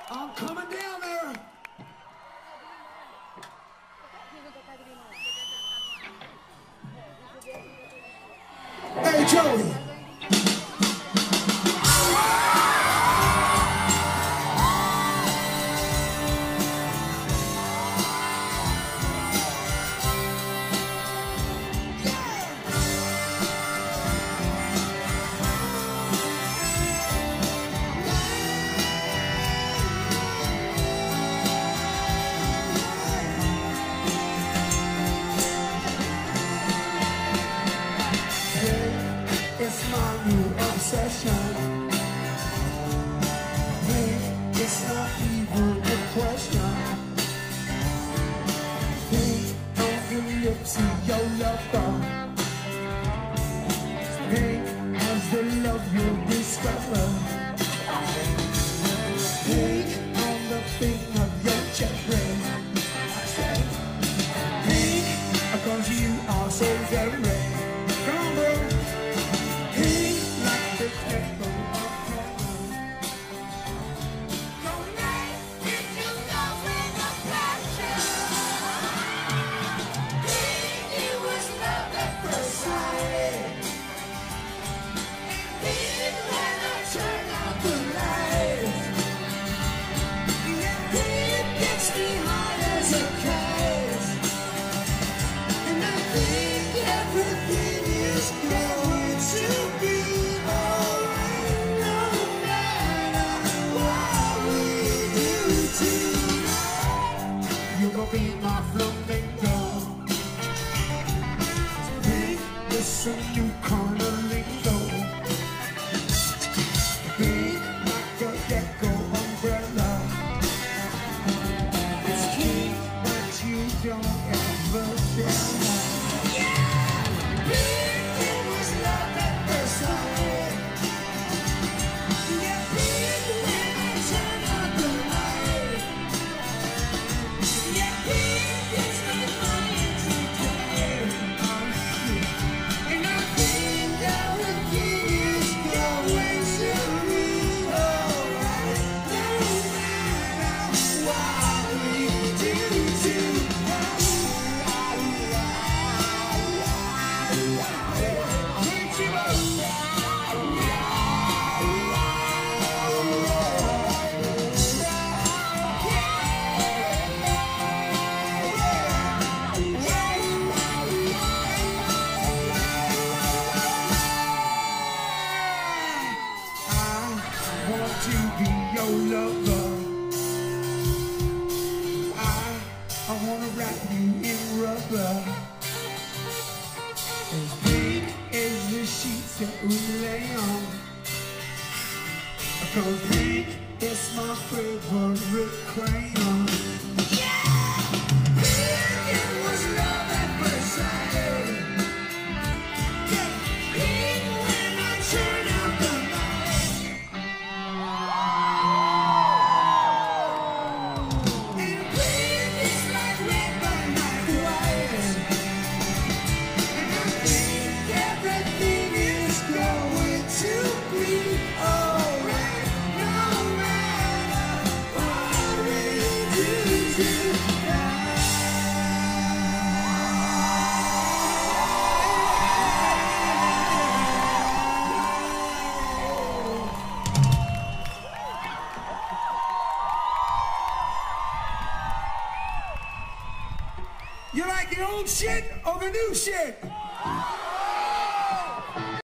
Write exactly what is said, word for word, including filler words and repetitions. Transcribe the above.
I'm coming down there. Hey, Joey. It's my new obsession. Hey, it's not even a question. Hey, on your lips and your lover. Hey, as the love you discover. Hey, on the thing of your cherry. Hey, cause you are so very rare. Come on, bro. Be my flamingo. Hey, it's a new kind of lingo. Hey, like a gecko umbrella. It's key that you don't ever tell. Yeah, hey, it was love at first sight. Yeah, hey, when I turn out the light. To be your lover, I, I wanna wrap you in rubber, as big as the sheets that we lay on, cause pink is my favorite crayon. Yeah! Pink, it was love at first sight. Yeah, pink when I turn out the You like the old shit or the new shit?